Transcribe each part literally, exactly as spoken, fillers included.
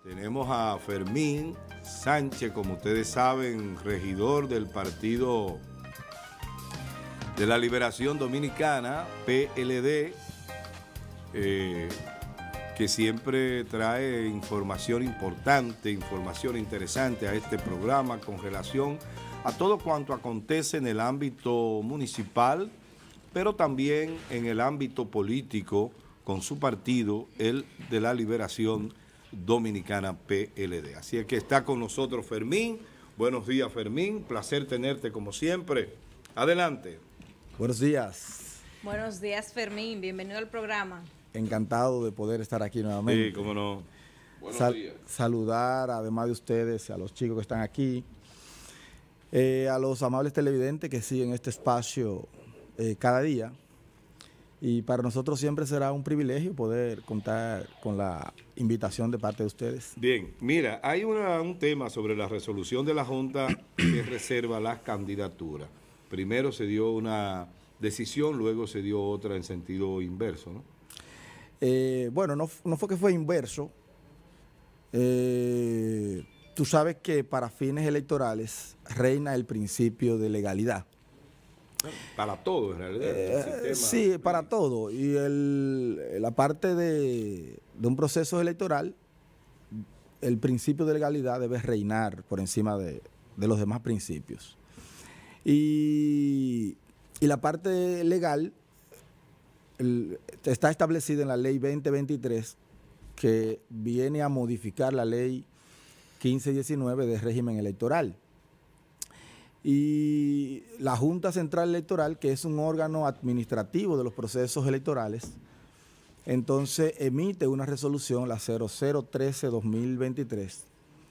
Tenemos a Fermín Sánchez, como ustedes saben, regidor del Partido de la Liberación Dominicana, P L D, eh, que siempre trae información importante, información interesante a este programa con relación a todo cuanto acontece en el ámbito municipal, pero también en el ámbito político con su partido, el de la Liberación Dominicana, P L D. Así es que está con nosotros Fermín. Buenos días, Fermín. Placer tenerte como siempre. Adelante. Buenos días. Buenos días, Fermín. Bienvenido al programa. Encantado de poder estar aquí nuevamente. Sí, cómo no. Buenos Sal días. Saludar, además de ustedes, a los chicos que están aquí, eh, a los amables televidentes que siguen este espacio eh, cada día. Y para nosotros siempre será un privilegio poder contar con la invitación de parte de ustedes. Bien, mira, hay una, un tema sobre la resolución de la Junta que reserva las candidaturas. Primero se dio una decisión, luego se dio otra en sentido inverso, ¿no? Eh, bueno, no, no fue que fue inverso. Eh, tú sabes que para fines electorales reina el principio de legalidad. Para todo, en realidad. Eh, sí, para todo. Y el, la parte de, de un proceso electoral, el principio de legalidad debe reinar por encima de, de los demás principios. Y, y la parte legal el, está establecida en la ley veinte veintitrés, que viene a modificar la ley quince diecinueve de régimen electoral. Y la Junta Central Electoral, que es un órgano administrativo de los procesos electorales, entonces emite una resolución, la cero cero trece guión dos mil veintitrés,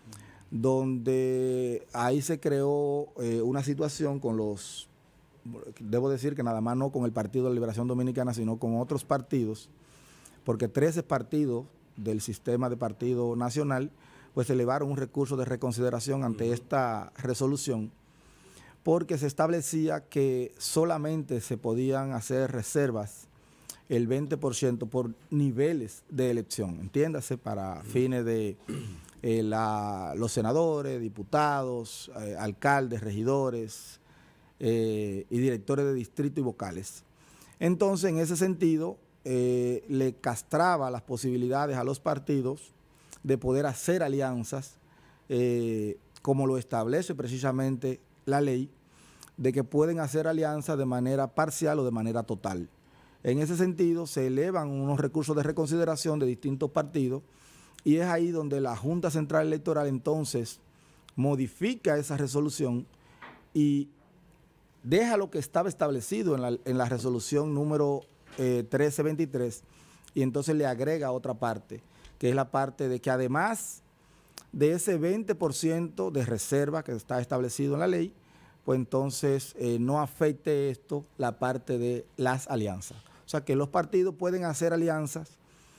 donde ahí se creó eh, una situación con los, debo decir que nada más no con el Partido de la Liberación Dominicana, sino con otros partidos, porque trece partidos del sistema de partido nacional, pues elevaron un recurso de reconsideración ante uh-huh. esta resolución, porque se establecía que solamente se podían hacer reservas el veinte por ciento por niveles de elección, entiéndase, para uh-huh. fines de eh, la, los senadores, diputados, eh, alcaldes, regidores eh, y directores de distrito y vocales. Entonces, en ese sentido, eh, le castraba las posibilidades a los partidos de poder hacer alianzas, eh, como lo establece precisamente la ley, de que pueden hacer alianzas de manera parcial o de manera total. En ese sentido, se elevan unos recursos de reconsideración de distintos partidos y es ahí donde la Junta Central Electoral entonces modifica esa resolución y deja lo que estaba establecido en la, en la resolución número eh, trece veintitrés y entonces le agrega otra parte, que es la parte de que además de ese veinte por ciento de reserva que está establecido en la ley, pues entonces eh, no afecte esto la parte de las alianzas. O sea que los partidos pueden hacer alianzas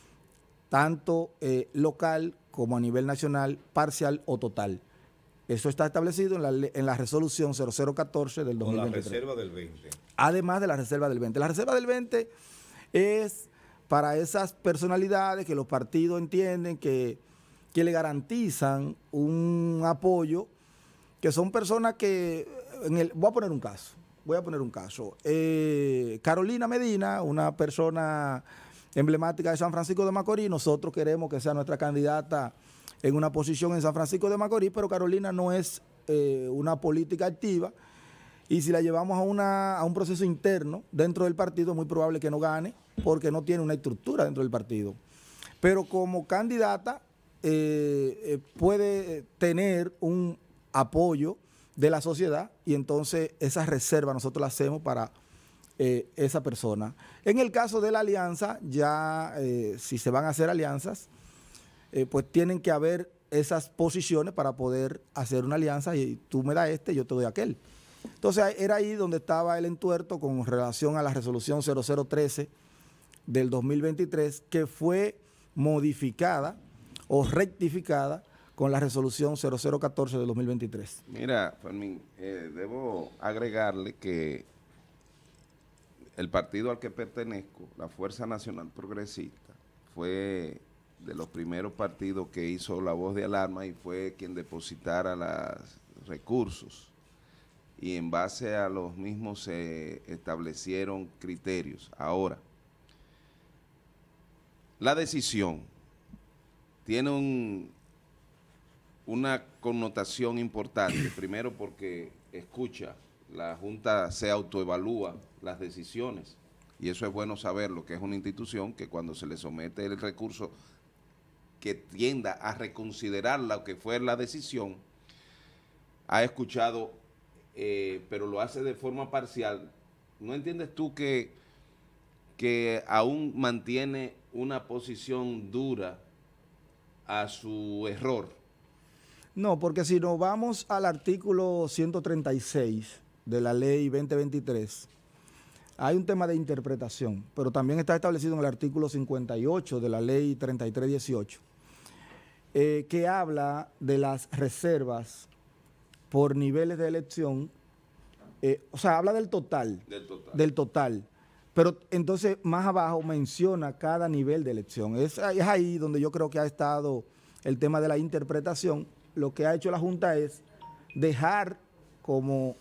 tanto eh, local como a nivel nacional, parcial o total. Eso está establecido en la, en la resolución cero cero catorce del dos mil veintitrés. Con la reserva del veinte. Además de la reserva del veinte. La reserva del veinte es para esas personalidades que los partidos entienden que, que le garantizan un apoyo, que son personas que, en el, voy a poner un caso, voy a poner un caso. Eh, Carolina Medina, una persona emblemática de San Francisco de Macorís, nosotros queremos que sea nuestra candidata en una posición en San Francisco de Macorís, pero Carolina no es eh, una política activa y si la llevamos a, una, a un proceso interno dentro del partido es muy probable que no gane porque no tiene una estructura dentro del partido. Pero como candidata eh, eh, puede tener un apoyo de la sociedad y entonces esa reserva nosotros la hacemos para eh, esa persona. En el caso de la alianza, ya eh, si se van a hacer alianzas, eh, pues tienen que haber esas posiciones para poder hacer una alianza y tú me das este, yo te doy aquel. Entonces era ahí donde estaba el entuerto con relación a la resolución cero cero trece del dos mil veintitrés, que fue modificada o rectificada con la resolución cero cero catorce del dos mil veintitrés. Mira, Fermín, eh, debo agregarle que el partido al que pertenezco, la Fuerza Nacional Progresista, fue de los primeros partidos que hizo la voz de alarma y fue quien depositara los recursos. Y en base a los mismos se establecieron criterios. Ahora, la decisión tiene un, una connotación importante, primero porque escucha, la Junta se autoevalúa las decisiones, y eso es bueno saberlo, que es una institución que cuando se le somete el recurso que tienda a reconsiderar lo que fue la decisión, ha escuchado, eh, pero lo hace de forma parcial. ¿No entiendes tú que, que aún mantiene una posición dura a su error? No, porque si nos vamos al artículo ciento treinta y seis de la ley veinte veintitrés, hay un tema de interpretación, pero también está establecido en el artículo cincuenta y ocho de la ley treinta y tres dieciocho, eh, que habla de las reservas por niveles de elección, eh, o sea, habla del total, Del total. del total, pero entonces más abajo menciona cada nivel de elección. Es, es ahí donde yo creo que ha estado el tema de la interpretación. Lo que ha hecho la Junta es dejar, como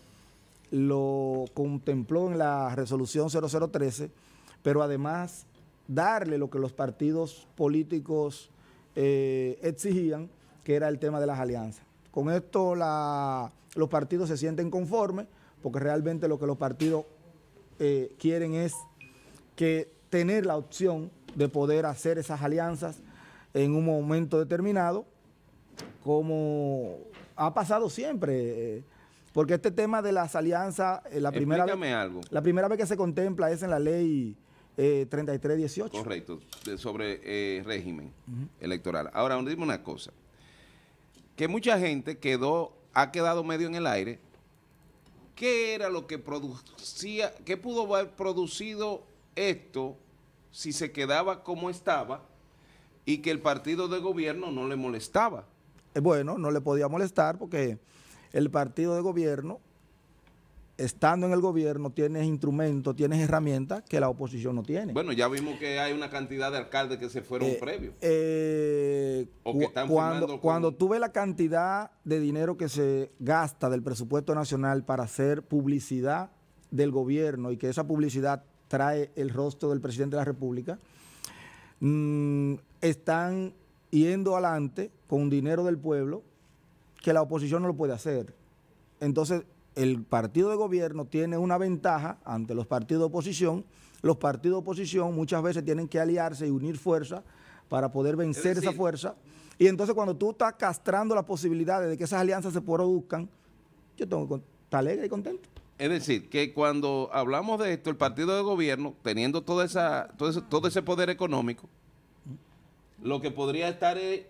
lo contempló en la resolución cero cero trece, pero además darle lo que los partidos políticos eh, exigían, que era el tema de las alianzas. Con esto la, los partidos se sienten conformes, porque realmente lo que los partidos eh, quieren es que tener la opción de poder hacer esas alianzas en un momento determinado, como ha pasado siempre, eh, porque este tema de las alianzas, eh, la, primera vez, algo. la primera vez que se contempla es en la ley eh, treinta y tres dieciocho. Correcto, de, sobre eh, régimen uh-huh. electoral. Ahora, dime una cosa, que mucha gente quedó, ha quedado medio en el aire. ¿Qué era lo que producía, qué pudo haber producido esto si se quedaba como estaba y que el partido de gobierno no le molestaba? Eh, bueno, no le podía molestar porque el partido de gobierno, estando en el gobierno, tienes instrumentos, tienes herramientas que la oposición no tiene. Bueno, ya vimos que hay una cantidad de alcaldes que se fueron eh, previos. Eh, o que están cuando, con... cuando tú ves la cantidad de dinero que se gasta del presupuesto nacional para hacer publicidad del gobierno y que esa publicidad trae el rostro del presidente de la República, mmm, están yendo adelante con dinero del pueblo que la oposición no lo puede hacer. Entonces, el partido de gobierno tiene una ventaja ante los partidos de oposición. Los partidos de oposición muchas veces tienen que aliarse y unir fuerzas para poder vencer es decir, esa fuerza. Y entonces cuando tú estás castrando las posibilidades de que esas alianzas se produzcan, yo tengo que estar alegre y contento. Es decir, que cuando hablamos de esto, el partido de gobierno, teniendo toda esa, todo, ese, todo ese poder económico, lo que podría estar es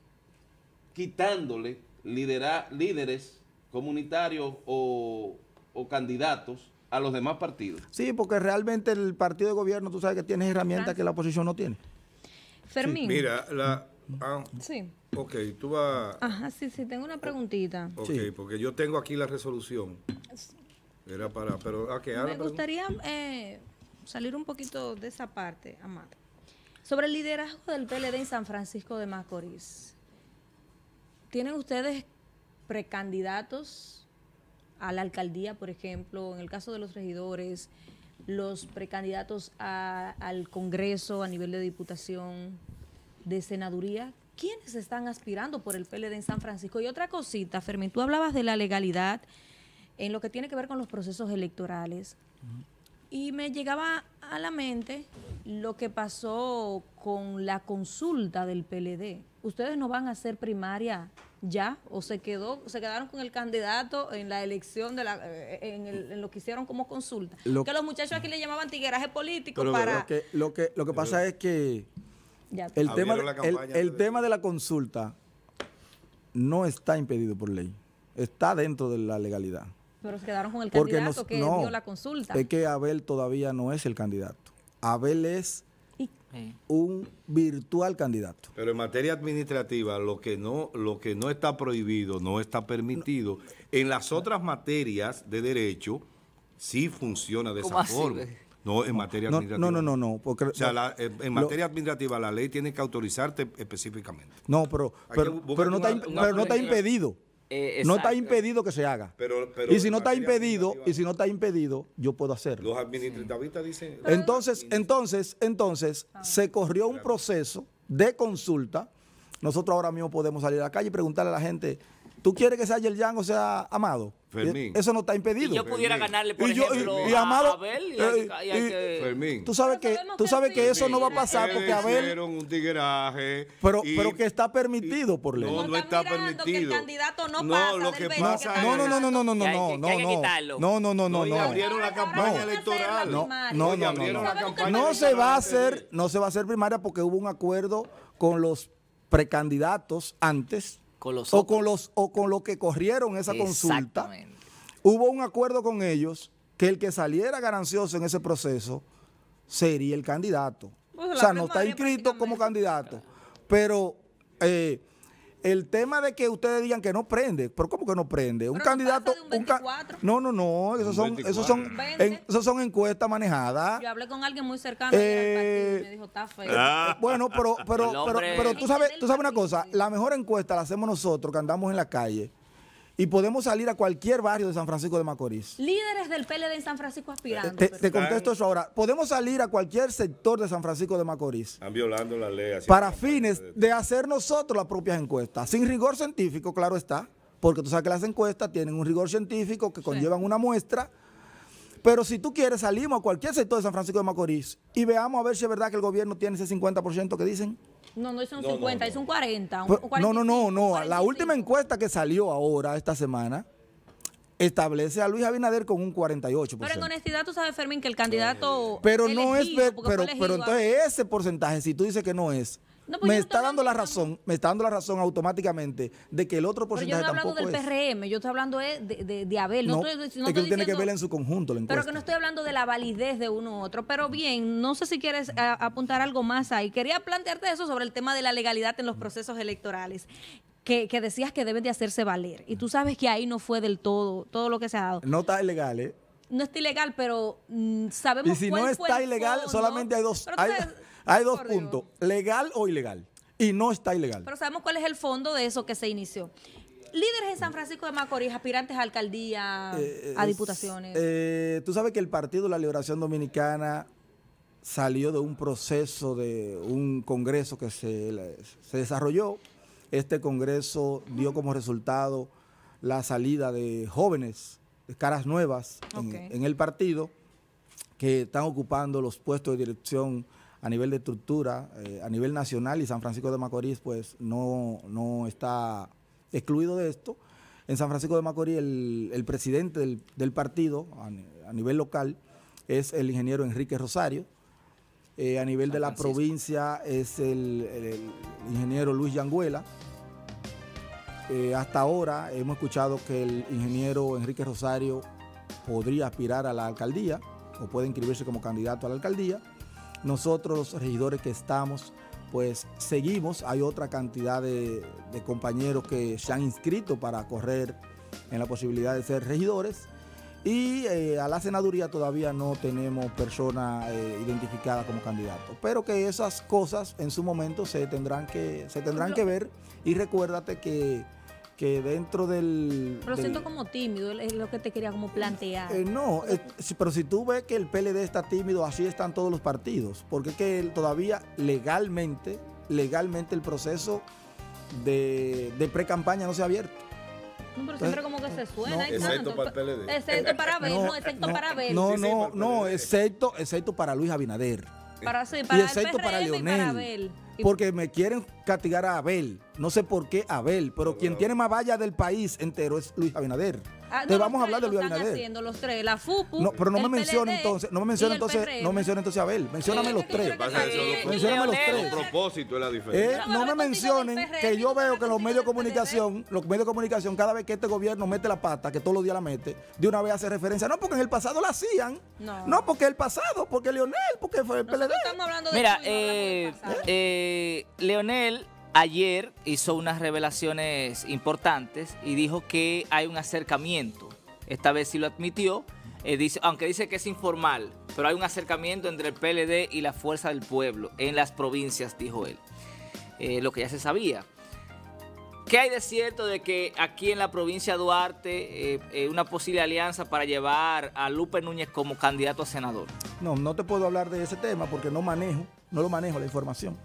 quitándole lidera, líderes comunitarios o, o candidatos a los demás partidos. Sí, porque realmente el partido de gobierno, tú sabes que tiene herramientas Gracias. que la oposición no tiene. Fermín. Sí, mira, la... Ah, sí. Ok, tú vas... Ajá, sí, sí, tengo una preguntita. Ok, sí. porque yo tengo aquí la resolución. Era para... Pero, okay, Me gustaría eh, salir un poquito de esa parte, Amado. Sobre el liderazgo del P L D en San Francisco de Macorís. ¿Tienen ustedes precandidatos a la alcaldía, por ejemplo, en el caso de los regidores, los precandidatos a, al Congreso a nivel de diputación, de senaduría? ¿Quiénes están aspirando por el P L D en San Francisco? Y otra cosita, Fermín, tú hablabas de la legalidad en lo que tiene que ver con los procesos electorales. Uh-huh. Y me llegaba a la mente lo que pasó con la consulta del P L D. ¿Ustedes no van a hacer primaria ya? ¿O se quedó, se quedaron con el candidato en la elección, de la, en, el, en lo que hicieron como consulta? Lo, que los muchachos aquí le llamaban tigueraje político pero para... Lo que, lo que, lo que pasa pero, es que ya, el, tema de, el, el tema de la consulta no está impedido por ley. Está dentro de la legalidad. Pero se quedaron con el candidato nos, que no, dio la consulta. Es que Abel todavía no es el candidato. Abel es ¿Y? un virtual candidato. Pero en materia administrativa, lo que no, lo que no está prohibido, no está permitido. No. En las otras materias de derecho, sí funciona de esa forma. Así? No, en materia No, administrativa. no, no, no, no, porque O sea, la- en, en lo- materia administrativa la ley tiene que autorizarte específicamente. no, pero, Hay pero, que buscar pero no está, una- imp- una pero no está política. impedido. Eh, No está exacto. impedido que se haga. Pero, pero Y si en no está materia impedido, administrativa, y si no está impedido, yo puedo hacerlo. los administrativistas dicen... Entonces, entonces, entonces, se corrió un proceso de consulta. Nosotros ahora mismo podemos salir a la calle y preguntarle a la gente, ¿tú quieres que sea Yerjan o sea Amado? Fermín. Eso no está impedido. Y yo pudiera Fermín. ganarle, por Y yo- y- ejemplo, y a Amado- Abel y hay, eh, que- y hay y- que... Fermín. Tú sabes Pero que, sabemos tú que sabes que sí. eso no va a pasar Ustedes porque Abel, hicieron un tigueraje. pero, y- pero que está permitido por ley. No, No no está está mirando que el permitido. candidato no No, pasa lo del que veinte pasa que No, no, no, no, no, no, no, Que hay- no, que no, hay que no, quitarlo. no, no, no, no, No, y no. abrieron la campaña No. electoral. No, primaria. no, Oye, no, no, abrieron no. la Sabemos que campaña No se electoral va a antes de- hacer, no se va a hacer primaria porque hubo un acuerdo con los precandidatos antes Con los o otros. con los o con los que corrieron esa consulta. Exactamente. Hubo un acuerdo con ellos que el que saliera ganancioso en ese proceso sería el candidato. Pues o la sea, no está primaria inscrito como prácticamente. candidato. Pero eh, el tema de que ustedes digan que no prende, pero ¿cómo que no prende? Un Pero no candidato... pasa de un un ca- veinticuatro. no, no, no, esos Un son, esos son, veinticuatro. en- esos son encuestas manejadas. Yo hablé con alguien muy cercano ayer al partido y me dijo, está feo. Ah. Bueno, pero, pero, El pero, hombre- pero tú sabes, tú sabes una cosa, la mejor encuesta la hacemos nosotros que andamos en la calle y podemos salir a cualquier barrio de San Francisco de Macorís. Líderes del P L D en San Francisco aspirando. Te, pero- te contesto eso ahora. Podemos salir a cualquier sector de San Francisco de Macorís Están violando la ley. haciendo para campaña fines de- de hacer nosotros las propias encuestas. Sin rigor científico, claro está, porque tú sabes que las encuestas tienen un rigor científico que conllevan una muestra. Pero si tú quieres, salimos a cualquier sector de San Francisco de Macorís y veamos a ver si es verdad que el gobierno tiene ese cincuenta por ciento que dicen. No, no es un No, no, cincuenta, no. es un cuarenta. Un, Pues, un no, no, no, no. cuarenta y cinco, La última cuarenta y cinco. encuesta que salió ahora, esta semana, establece a Luis Abinader con un cuarenta y ocho por Pero en ciento. honestidad tú sabes, Fermín, que el candidato Pero no es, elegido, ver- porque pero, fue pero elegido, entonces ese porcentaje, si tú dices que no es, No, pues me yo está estoy dando la hablando- razón, me está dando la razón automáticamente de que el otro pero yo no porcentaje he hablado tampoco del es. P R M, yo estoy hablando de, de, de- de Abel. No, No, estoy, no es que estoy tú tienes que diciendo- ver en su conjunto la encuesta. Pero que no estoy hablando de la validez de uno u otro. Pero bien, no sé si quieres a- apuntar algo más ahí. Quería plantearte eso sobre el tema de la legalidad en los procesos electorales, que, que decías que deben de hacerse valer. Y tú sabes que ahí no fue del todo, todo lo que se ha dado. No está ilegal, ¿eh? No está ilegal, pero mm, sabemos Y si cuál no fue está el ilegal, fondo. solamente hay dos, Pero hay, tú sabes- hay dos por Dios. puntos, legal o ilegal. Y no está ilegal. Pero sabemos cuál es el fondo de eso que se inició. Líderes en San Francisco de Macorís, aspirantes a alcaldía, Eh, a es- diputaciones. eh, tú sabes que el Partido de la Liberación Dominicana salió de un proceso de un congreso que se, se desarrolló. Este congreso dio como resultado la salida de jóvenes, de caras nuevas en, Ok. en el partido, que están ocupando los puestos de dirección a nivel de estructura, eh, a nivel nacional, y San Francisco de Macorís pues no, no está excluido de esto. En San Francisco de Macorís el, el presidente del, del partido a, ni- a nivel local es el ingeniero Enrique Rosario. Eh, a nivel San de la Francisco. provincia es el, el- el ingeniero Luis Yanguela. Eh, hasta ahora hemos escuchado que el ingeniero Enrique Rosario podría aspirar a la alcaldía o puede inscribirse como candidato a la alcaldía. Nosotros, los regidores que estamos, pues seguimos. Hay otra cantidad de, de compañeros que se han inscrito para correr en la posibilidad de ser regidores. Y eh, a la senaduría todavía no tenemos persona eh, identificada como candidato. Pero que esas cosas en su momento se tendrán que, se tendrán que ver. Y recuérdate que, que dentro del... Pero lo del- siento como tímido, es lo que te quería como plantear. eh, no, eh, sí, pero si tú ves que el P L D está tímido, así están todos los partidos, porque es que él todavía legalmente, legalmente el proceso de, de pre-campaña no se ha abierto. No, pero siempre como que se suena. no, y excepto tanto. para el P L D. Excepto para Abel, no, excepto para Abel. No, Sí, sí, no, para el no, P L D. excepto, excepto para Luis Abinader. Para, sí, Y para el excepto para P R M y para Leonel. Abel. Y- Porque me quieren castigar a Abel. No sé por qué Abel, pero quien tiene más valla del país entero es Luis Abinader. Ah, Te no, vamos a los tres hablar de lo Luis están Abinader. haciendo los tres, la FUPU, No, pero no me el mencione P L D entonces, no me y mencione el entonces, P R M. no mencione entonces a Abel, mencióname Eh, los ¿qué tres. quiere que Pasa que te eso diga? lo- Mencióname los Leonel. tres. El propósito es la Eh, diferencia. Vamos a no me hablar contigo mencionen del P R M, que yo vamos a veo hablar que los contigo medios de del P R M. comunicación, los medios de comunicación, cada vez que este gobierno mete la pata, que todos los días la mete, de una vez hace referencia. No, porque en el pasado la hacían. No. No, porque el pasado, porque Leonel, porque fue el P L D. Nosotros estamos hablando de Mira, tú y no hablamos del eh, pasado. eh, Leonel ayer hizo unas revelaciones importantes y dijo que hay un acercamiento, esta vez sí lo admitió, eh, dice, aunque dice que es informal, pero hay un acercamiento entre el P L D y la Fuerza del Pueblo en las provincias, dijo él. Eh, lo que ya se sabía. ¿Qué hay de cierto de que aquí en la provincia de Duarte eh, eh, una posible alianza para llevar a Lupe Núñez como candidato a senador? No, no te puedo hablar de ese tema porque no manejo, no lo manejo la información.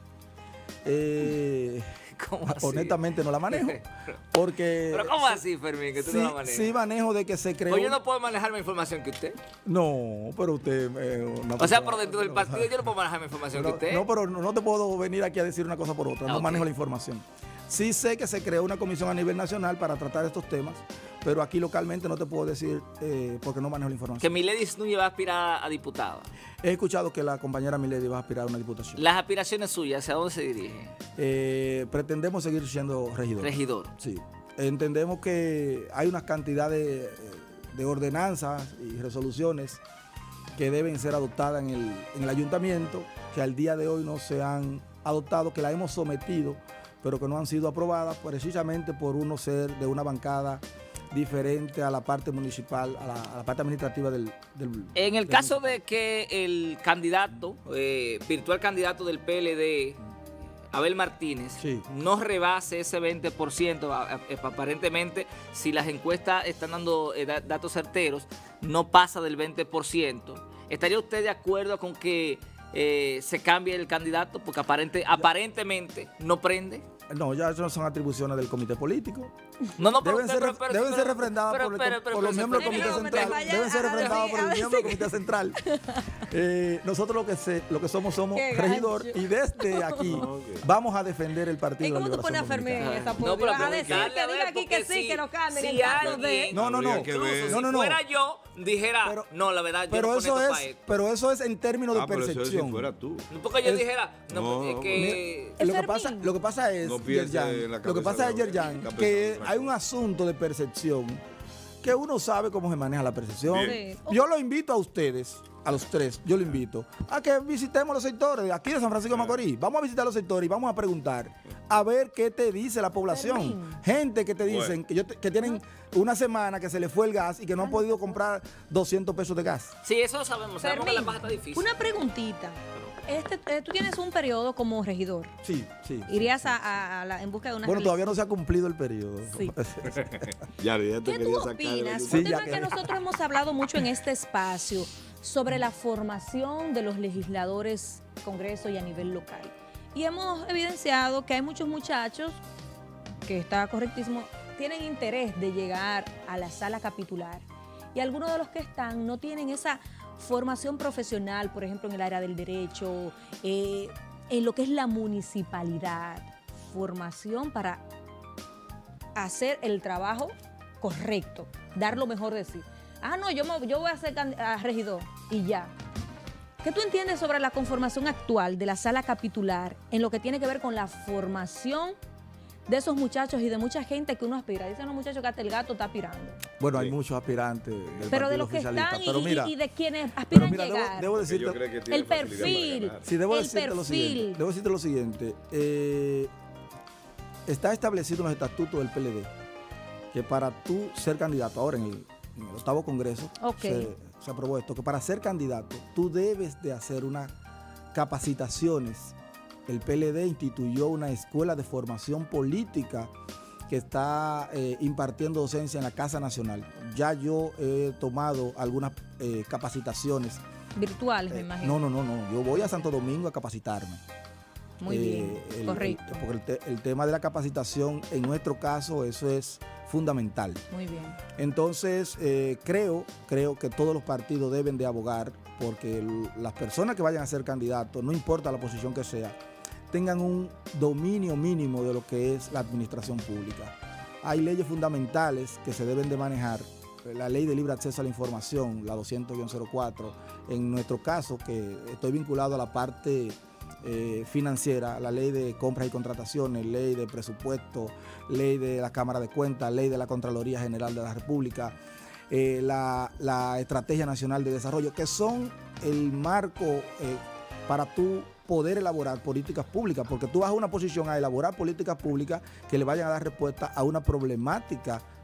Eh, ¿Cómo así? Honestamente no la manejo. Porque ¿Pero cómo así, Fermín, que tú sí, no la manejas? sí manejo de que se creó... Pues yo no puedo manejar mi información que usted. No, pero usted... eh, una O sea, persona- por dentro del partido yo no puedo manejar mi información que No, usted. no, pero no, no te puedo venir aquí a decir una cosa por otra. Ah, No ok. manejo la información. Sí sé que se creó una comisión a nivel nacional para tratar estos temas, pero aquí localmente no te puedo decir eh, porque no manejo la información. Que Milady Núñez va a aspirar a diputada. He escuchado que la compañera Milady va a aspirar a una diputación. Las aspiraciones suyas, ¿hacia dónde se dirigen? Eh, pretendemos seguir siendo regidor. Regidor. Sí. Entendemos que hay una cantidad de, de ordenanzas y resoluciones que deben ser adoptadas en el, en el ayuntamiento, que al día de hoy no se han adoptado, que la hemos sometido, pero que no han sido aprobadas precisamente por uno ser de una bancada diferente a la parte municipal, a la, a la parte administrativa del... del En el del caso municipio. de que el candidato, eh, virtual candidato del P L D, Abel Martínez, Sí. no rebase ese veinte por ciento, a- a- aparentemente, si las encuestas están dando eh, da- datos certeros, no pasa del veinte por ciento. ¿Estaría usted de acuerdo con que eh, se cambie el candidato? Porque aparente, aparentemente no prende. No, ya eso no son atribuciones del comité político. No, no, pero, Deben ser, pero- ref- pero- deben ser pero- refrendadas pero- por, el- pero- pero- por los pero- miembros del pero- comité pero- central. pero- pero- Deben ser pero- refrendadas por el pero- miembro del comité central. Eh, nosotros lo que, se, lo que somos somos Qué regidor gancho. y desde aquí Ok. vamos a defender el Partido ¿Y de cómo tú Liberación pones a Fermín en Dominicana. esa No, posición? pero A decir preguntarle, que a diga ver, aquí porque que sí, si- que lo cambien si en caso alguien- de... No, no, no. Habría que ver. Incluso No, no, si no. fuera yo, dijera, Pero- no, la verdad, yo Pero no eso, conecto es, para esto. pero eso es en términos de Ah, pero eso es percepción. si fuera tú. Porque yo es- dijera, no, No, porque es no, que... Lo que, Fermín. pasa, lo que pasa es, No piense Yerjan, en la lo que cabeza pasa es, de- Yerjan, está que pensando en otra hay un cosa. asunto de percepción que uno sabe cómo se maneja la percepción. Bien. Sí. Yo lo invito a ustedes, a los tres, yo lo invito a que visitemos los sectores aquí de San Francisco de Macorís. Vamos a visitar los sectores y vamos a preguntar a ver qué te dice la población. Fermín. Gente que te dicen Bueno. que, yo te- que tienen una semana que se les fue el gas y que no han podido comprar doscientos pesos de gas. Sí, eso lo sabemos, sabemos que la Fermín, paja está difícil. una preguntita. Este, eh, tú tienes un periodo como regidor. Sí, sí. Irías a, a- a la- en busca de una Bueno, reelección. todavía no se ha cumplido el periodo. Sí. Ya, ya te ¿Qué quería tú sacar de la opinas? Sí, Un ya tema que que- nosotros hemos hablado mucho en este espacio sobre la formación de los legisladores, Congreso y a nivel local. Y hemos evidenciado que hay muchos muchachos, que está correctísimo, tienen interés de llegar a la sala capitular. Y algunos de los que están no tienen esa formación profesional, por ejemplo, en el área del derecho, eh, en lo que es la municipalidad. Formación para hacer el trabajo correcto, dar lo mejor de sí. Ah, no, yo, me- yo voy a ser candi- a regidor y ya. ¿Qué tú entiendes sobre la conformación actual de la sala capitular en lo que tiene que ver con la formación de esos muchachos y de mucha gente que uno aspira? Dicen los muchachos que hasta el gato está aspirando. Bueno, hay Sí. muchos aspirantes del Pero de Partido los que Oficialista, están y, pero mira, y- y de quienes pero aspiran mira, a debo, llegar. debo Porque decirte, yo creo que tiene El facilidad para perfil. ganar. sí, debo el decirte lo perfil. siguiente, debo decirte lo siguiente, eh, está establecido en los estatutos del P L D que para tú ser candidato, ahora en el, en el octavo congreso, Ok. se, se aprobó esto, que para ser candidato tú debes de hacer unas capacitaciones. El P L D instituyó una escuela de formación política que está eh, impartiendo docencia en la Casa Nacional. Ya yo he tomado algunas eh, capacitaciones. Virtuales, me Eh, imagino. no, no, no, no. Yo voy a Santo Domingo a capacitarme. Muy Eh, bien, el- correcto. el- porque el, te- el tema de la capacitación, en nuestro caso, eso es fundamental. Muy bien. Entonces, eh, creo, creo que todos los partidos deben de abogar porque el- las personas que vayan a ser candidatos, no importa la posición que sea, tengan un dominio mínimo de lo que es la administración pública. Hay leyes fundamentales que se deben de manejar. La ley de libre acceso a la información, la doscientos cero cuatro, en nuestro caso, que estoy vinculado a la parte eh, financiera, la ley de compras y contrataciones, ley de presupuesto, ley de la Cámara de Cuentas, ley de la Contraloría General de la República, eh, la, la Estrategia Nacional de Desarrollo, que son el marco eh, para tú poder elaborar políticas públicas, porque tú vas a una posición a elaborar políticas públicas que le vayan a dar respuesta a una problemática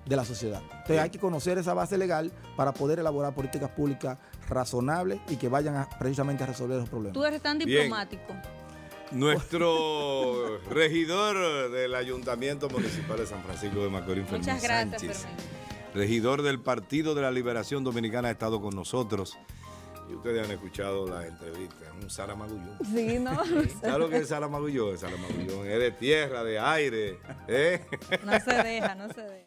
de la sociedad. Entonces hay que conocer esa base legal para poder elaborar políticas públicas razonables y que vayan a, precisamente a resolver los problemas. Tú eres tan Bien. diplomático. Nuestro regidor del Ayuntamiento Municipal de San Francisco de Macorís, Fermín Muchas gracias, Sánchez, Fermín. regidor del Partido de la Liberación Dominicana, ha estado con nosotros. Y ustedes han escuchado la entrevista, es un Saramagullón. Sí, ¿no? ¿Sabes lo que es Saramagullón? Saramagullón es de tierra, de aire. ¿eh? No se deja, no se deja.